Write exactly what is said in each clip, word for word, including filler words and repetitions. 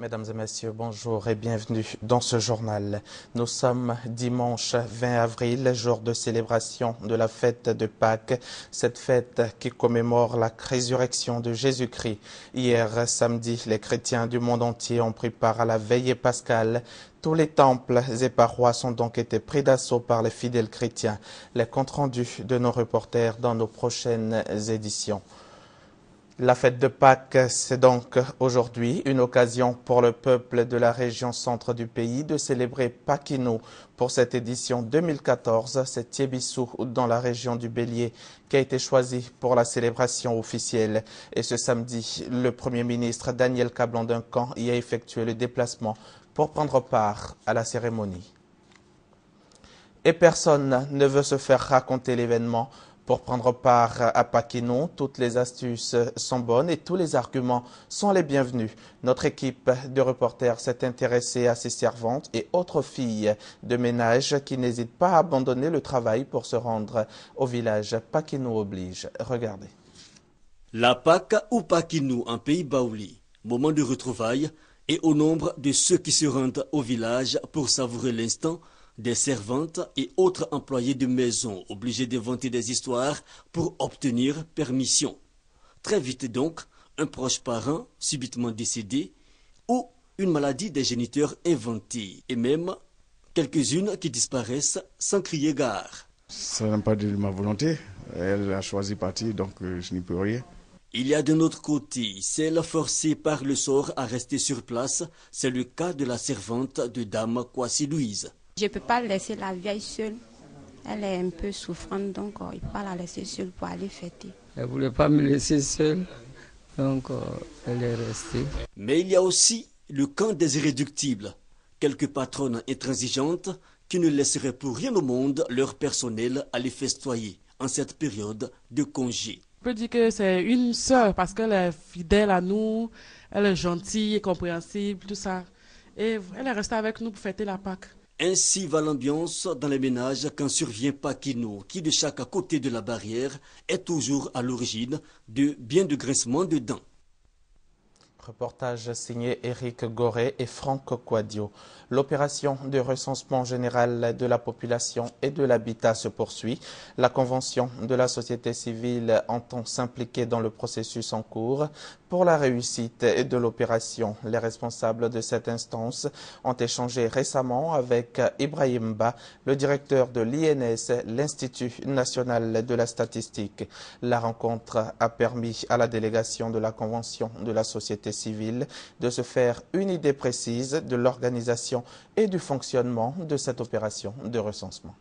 Mesdames et messieurs, bonjour et bienvenue dans ce journal. Nous sommes dimanche vingt avril, jour de célébration de la fête de Pâques, cette fête qui commémore la résurrection de Jésus-Christ. Hier, samedi, les chrétiens du monde entier ont pris part à la veillée pascale. Tous les temples et paroisses ont donc été pris d'assaut par les fidèles chrétiens. Les comptes rendus de nos reporters dans nos prochaines éditions. La fête de Pâques, c'est donc aujourd'hui une occasion pour le peuple de la région centre du pays de célébrer Paquino. Pour cette édition deux mille quatorze, c'est Thiébissou dans la région du Bélier qui a été choisi pour la célébration officielle. Et ce samedi, le Premier ministre Daniel Kablan-Duncan y a effectué le déplacement pour prendre part à la cérémonie. Et personne ne veut se faire raconter l'événement. Pour prendre part à Paquino, toutes les astuces sont bonnes et tous les arguments sont les bienvenus. Notre équipe de reporters s'est intéressée à ces servantes et autres filles de ménage qui n'hésitent pas à abandonner le travail pour se rendre au village Paquino oblige. Regardez. La Pâque ou Paquino en pays baouli, moment de retrouvailles et au nombre de ceux qui se rendent au village pour savourer l'instant, des servantes et autres employés de maison obligés d'inventer des histoires pour obtenir permission. Très vite donc, un proche parent subitement décédé ou une maladie des géniteurs inventée et même quelques-unes qui disparaissent sans crier gare. Ça n'a pas de ma volonté, elle a choisi partir donc euh, je n'y peux rien. Il y a d'un autre côté celle forcée par le sort à rester sur place, c'est le cas de la servante de Dame Kwasi Louise. Je ne peux pas laisser la vieille seule. Elle est un peu souffrante, donc il ne faut pas la laisser seule pour aller fêter. Elle ne voulait pas me laisser seule, donc euh, elle est restée. Mais il y a aussi le camp des irréductibles. Quelques patronnes intransigeantes qui ne laisseraient pour rien au monde leur personnel aller festoyer en cette période de congé. Je peux dire que c'est une sœur parce qu'elle est fidèle à nous, elle est gentille et compréhensible, tout ça. Et elle est restée avec nous pour fêter la Pâque. Ainsi va l'ambiance dans les ménages quand survient Paquino, qui de chaque côté de la barrière est toujours à l'origine de bien de grincements de dents. Reportage signé Éric Goré et Franck Quadio. L'opération de recensement général de la population et de l'habitat se poursuit. La Convention de la société civile entend s'impliquer dans le processus en cours. Pour la réussite de l'opération, les responsables de cette instance ont échangé récemment avec Ibrahim Ba, le directeur de l'I N S, l'Institut national de la statistique. La rencontre a permis à la délégation de la Convention de la société civile de se faire une idée précise de l'organisation et du fonctionnement de cette opération de recensement.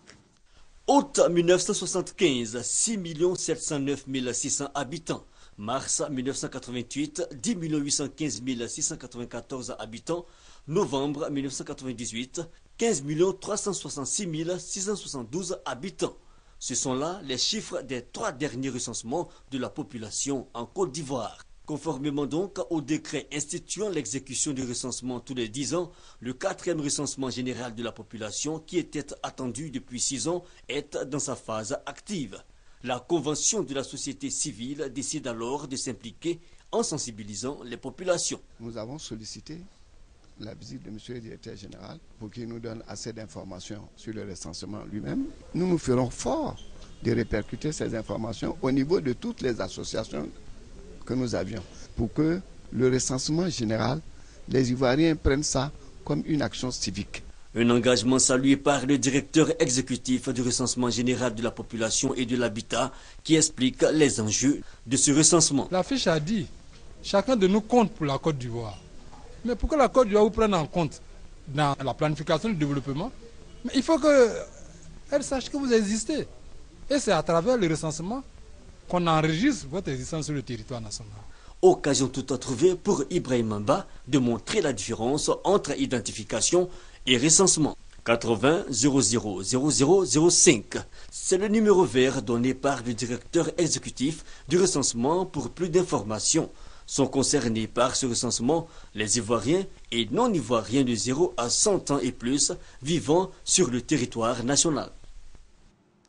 Août mille neuf cent soixante-quinze, six millions sept cent neuf mille six cents habitants. Mars mille neuf cent quatre-vingt-huit, dix millions huit cent quinze mille six cent quatre-vingt-quatorze habitants. Novembre mille neuf cent quatre-vingt-dix-huit, quinze millions trois cent soixante-six mille six cent soixante-douze habitants. Ce sont là les chiffres des trois derniers recensements de la population en Côte d'Ivoire. Conformément donc au décret instituant l'exécution du recensement tous les dix ans, le quatrième recensement général de la population, qui était attendu depuis six ans, est dans sa phase active. La Convention de la société civile décide alors de s'impliquer en sensibilisant les populations. Nous avons sollicité la visite de monsieur le directeur général pour qu'il nous donne assez d'informations sur le recensement lui-même. Nous nous ferons fort de répercuter ces informations au niveau de toutes les associations que nous avions, pour que le recensement général, les Ivoiriens prennent ça comme une action civique. Un engagement salué par le directeur exécutif du recensement général de la population et de l'habitat qui explique les enjeux de ce recensement. La fiche a dit, chacun de nous compte pour la Côte d'Ivoire. Mais pourquoi la Côte d'Ivoire vous prenne en compte dans la planification du développement? Mais il faut qu'elle sache que vous existez. Et c'est à travers le recensement qu'on enregistre votre existence sur le territoire national. Occasion toute à trouver pour Ibrahim Mba de montrer la différence entre identification et recensement. quatre-vingts zéro zéro zéro zéro zéro cinq. C'est le numéro vert donné par le directeur exécutif du recensement. Pour plus d'informations, sont concernés par ce recensement les Ivoiriens et non-Ivoiriens de zéro à cent ans et plus vivant sur le territoire national.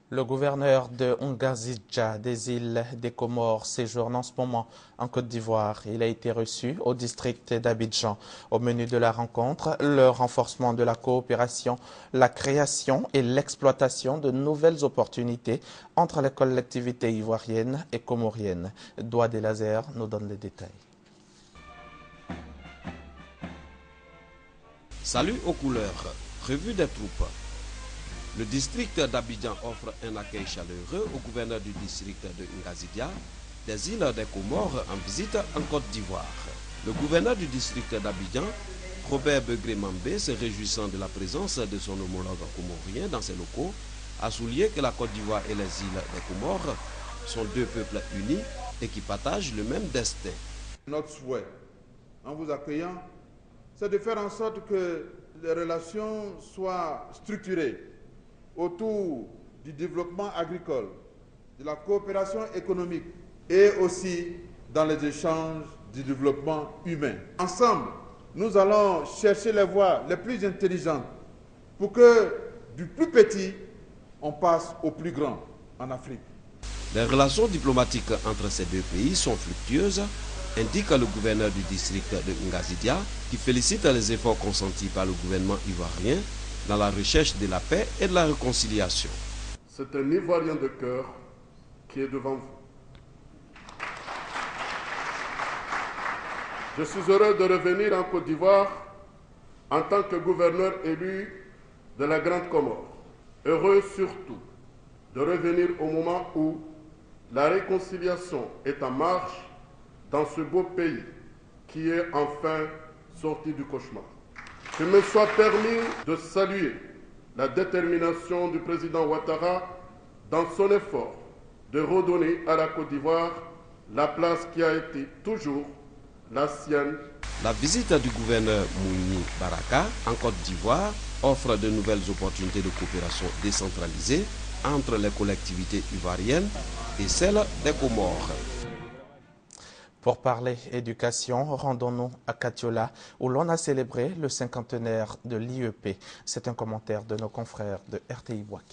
Le gouverneur de Ngazidja des îles des Comores séjourne en ce moment en Côte d'Ivoire. Il a été reçu au district d'Abidjan. Au menu de la rencontre, le renforcement de la coopération, la création et l'exploitation de nouvelles opportunités entre les collectivités ivoiriennes et comoriennes. Doua Delazer nous donne les détails. Salut aux couleurs, revue des troupes. Le district d'Abidjan offre un accueil chaleureux au gouverneur du district de Ngazidja, des îles des Comores, en visite en Côte d'Ivoire. Le gouverneur du district d'Abidjan, Robert Begré-Mambé, se réjouissant de la présence de son homologue comorien dans ses locaux, a souligné que la Côte d'Ivoire et les îles des Comores sont deux peuples unis et qui partagent le même destin. Notre souhait, en vous accueillant, c'est de faire en sorte que les relations soient structurées autour du développement agricole, de la coopération économique et aussi dans les échanges du développement humain. Ensemble, nous allons chercher les voies les plus intelligentes pour que du plus petit, on passe au plus grand en Afrique. Les relations diplomatiques entre ces deux pays sont fructueuses, indique le gouverneur du district de Ngazidja, qui félicite les efforts consentis par le gouvernement ivoirien dans la recherche de la paix et de la réconciliation. C'est un Ivoirien de cœur qui est devant vous. Je suis heureux de revenir en Côte d'Ivoire en tant que gouverneur élu de la Grande Comore. Heureux surtout de revenir au moment où la réconciliation est en marche dans ce beau pays qui est enfin sorti du cauchemar. Que me soit permis de saluer la détermination du président Ouattara dans son effort de redonner à la Côte d'Ivoire la place qui a été toujours la sienne. La visite du gouverneur Mouni Baraka en Côte d'Ivoire offre de nouvelles opportunités de coopération décentralisée entre les collectivités ivoiriennes et celles des Comores. Pour parler éducation, rendons-nous à Katiola, où l'on a célébré le cinquantenaire de l'I E P. C'est un commentaire de nos confrères de R T I Boaké.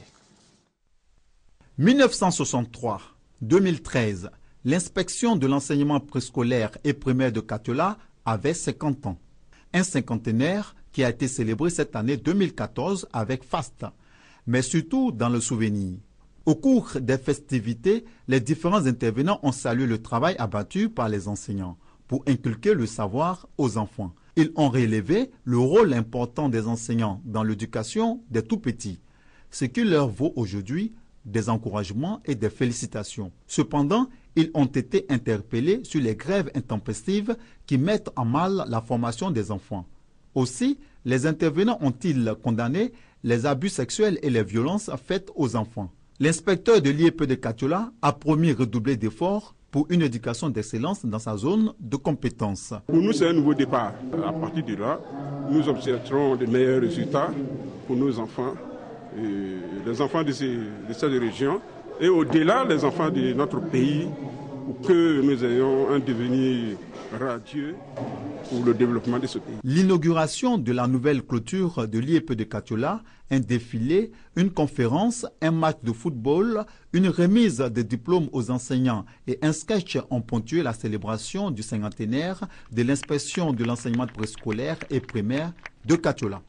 mille neuf cent soixante-trois à deux mille treize, l'inspection de l'enseignement préscolaire et primaire de Katiola avait cinquante ans. Un cinquantenaire qui a été célébré cette année deux mille quatorze avec faste, mais surtout dans le souvenir. Au cours des festivités, les différents intervenants ont salué le travail abattu par les enseignants pour inculquer le savoir aux enfants. Ils ont relevé le rôle important des enseignants dans l'éducation des tout-petits, ce qui leur vaut aujourd'hui des encouragements et des félicitations. Cependant, ils ont été interpellés sur les grèves intempestives qui mettent en mal la formation des enfants. Aussi, les intervenants ont-ils condamné les abus sexuels et les violences faites aux enfants. L'inspecteur de l'I E P de Katiola a promis redoubler d'efforts pour une éducation d'excellence dans sa zone de compétence. Pour nous, c'est un nouveau départ. À partir de là, nous obtiendrons de meilleurs résultats pour nos enfants, et les enfants de, ces, de cette région, et au-delà, les enfants de notre pays, pour que nous ayons un devenir radieux pour le développement de ce pays. L'inauguration de la nouvelle clôture de l'I E P de Katiola, un défilé, une conférence, un match de football, une remise de diplômes aux enseignants et un sketch ont ponctué la célébration du cinquantenaire de l'inspection de l'enseignement préscolaire et primaire de Katiola.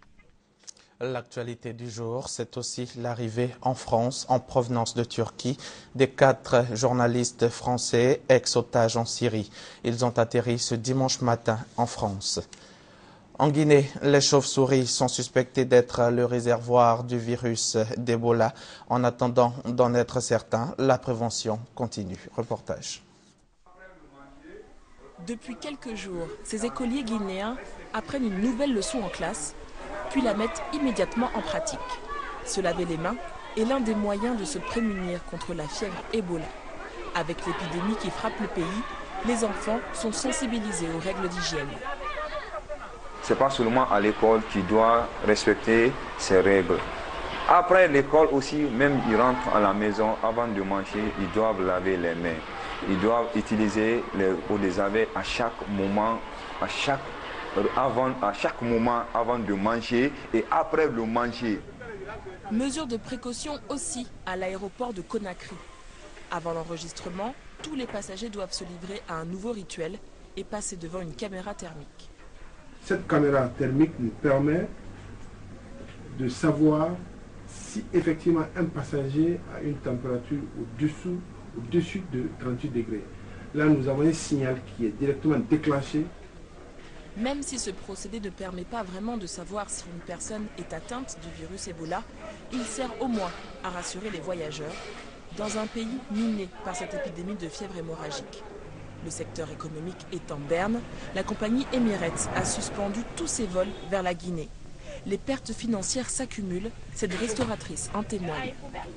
L'actualité du jour, c'est aussi l'arrivée en France, en provenance de Turquie, des quatre journalistes français ex-otages en Syrie. Ils ont atterri ce dimanche matin en France. En Guinée, les chauves-souris sont suspectées d'être le réservoir du virus d'Ebola. En attendant d'en être certain, la prévention continue. Reportage. Depuis quelques jours, ces écoliers guinéens apprennent une nouvelle leçon en classe, puis la mettent immédiatement en pratique. Se laver les mains est l'un des moyens de se prémunir contre la fièvre Ebola. Avec l'épidémie qui frappe le pays, les enfants sont sensibilisés aux règles d'hygiène. Ce n'est pas seulement à l'école qui doit respecter ces règles. Après l'école aussi, même ils rentrent à la maison, avant de manger, ils doivent laver les mains. Ils doivent utiliser les eaux de javel à chaque moment, à chaque, avant, à chaque moment avant de manger et après le manger. Mesure de précaution aussi à l'aéroport de Conakry. Avant l'enregistrement, tous les passagers doivent se livrer à un nouveau rituel et passer devant une caméra thermique. Cette caméra thermique nous permet de savoir si effectivement un passager a une température au-dessous, au-dessus de trente-huit degrés. Là, nous avons un signal qui est directement déclenché. Même si ce procédé ne permet pas vraiment de savoir si une personne est atteinte du virus Ebola, il sert au moins à rassurer les voyageurs dans un pays miné par cette épidémie de fièvre hémorragique. Le secteur économique est en berne. La compagnie Emirates a suspendu tous ses vols vers la Guinée. Les pertes financières s'accumulent. Cette restauratrice en témoigne.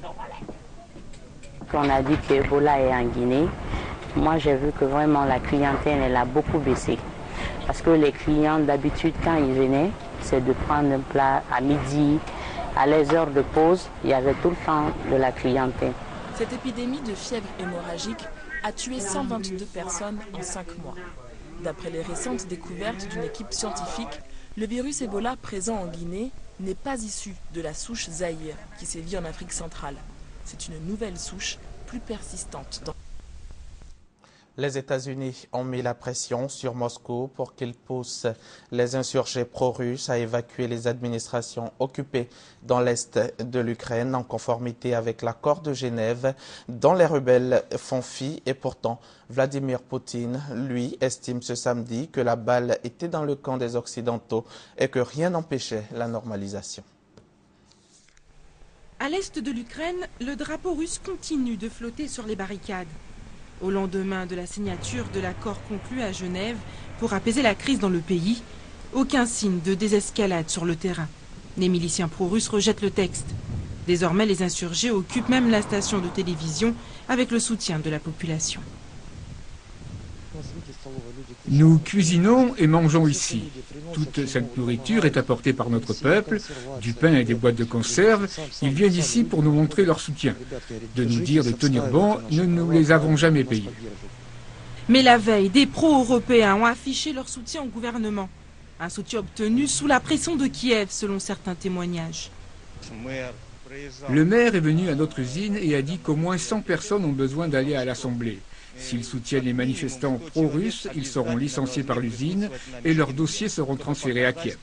On a dit que Ebola est en Guinée. Moi, j'ai vu que vraiment la clientèle, elle a beaucoup baissé. Parce que les clients, d'habitude, quand ils venaient, c'est de prendre un plat à midi, à les heures de pause, il y avait tout le temps de la clientèle. Cette épidémie de fièvre hémorragique a tué cent vingt-deux personnes en cinq mois. D'après les récentes découvertes d'une équipe scientifique, le virus Ebola présent en Guinée n'est pas issu de la souche Zaïre qui sévit en Afrique centrale. C'est une nouvelle souche plus persistante. Dans... Les États-Unis ont mis la pression sur Moscou pour qu'il pousse les insurgés pro-russes à évacuer les administrations occupées dans l'est de l'Ukraine en conformité avec l'accord de Genève dont les rebelles font fi. Et pourtant, Vladimir Poutine, lui, estime ce samedi que la balle était dans le camp des Occidentaux et que rien n'empêchait la normalisation. À l'est de l'Ukraine, le drapeau russe continue de flotter sur les barricades. Au lendemain de la signature de l'accord conclu à Genève pour apaiser la crise dans le pays, aucun signe de désescalade sur le terrain. Les miliciens pro-russes rejettent le texte. Désormais, les insurgés occupent même la station de télévision avec le soutien de la population. Nous cuisinons et mangeons ici. Toute cette nourriture est apportée par notre peuple, du pain et des boîtes de conserve. Ils viennent ici pour nous montrer leur soutien. De nous dire de tenir bon, nous ne nous les avons jamais payés. Mais la veille, des pro-européens ont affiché leur soutien au gouvernement. Un soutien obtenu sous la pression de Kiev, selon certains témoignages. Le maire est venu à notre usine et a dit qu'au moins cent personnes ont besoin d'aller à l'Assemblée. S'ils soutiennent les manifestants pro-russes, ils seront licenciés par l'usine et leurs dossiers seront transférés à Kiev.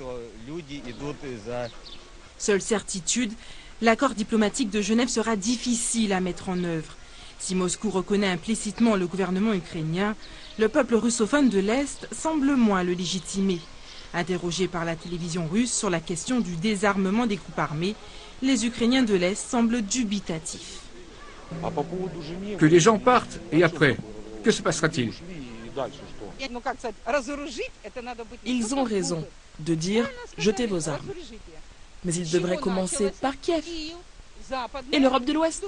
Seule certitude, l'accord diplomatique de Genève sera difficile à mettre en œuvre. Si Moscou reconnaît implicitement le gouvernement ukrainien, le peuple russophone de l'Est semble moins le légitimer. Interrogés par la télévision russe sur la question du désarmement des groupes armés, les Ukrainiens de l'Est semblent dubitatifs. Que les gens partent, et après, que se passera-t-il? Ils ont raison de dire « jetez vos armes ». Mais ils devraient commencer par Kiev et l'Europe de l'Ouest.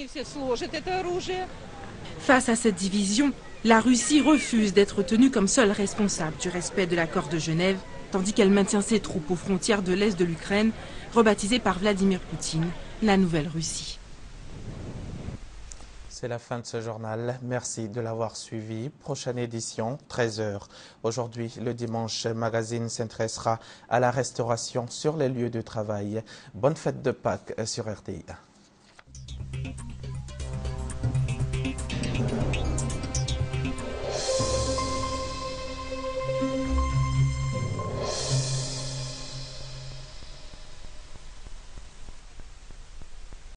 Face à cette division, la Russie refuse d'être tenue comme seule responsable du respect de l'accord de Genève, tandis qu'elle maintient ses troupes aux frontières de l'Est de l'Ukraine, rebaptisée par Vladimir Poutine la Nouvelle Russie. C'est la fin de ce journal. Merci de l'avoir suivi. Prochaine édition, treize heures. Aujourd'hui, le dimanche, Magazine s'intéressera à la restauration sur les lieux de travail. Bonne fête de Pâques sur R T I.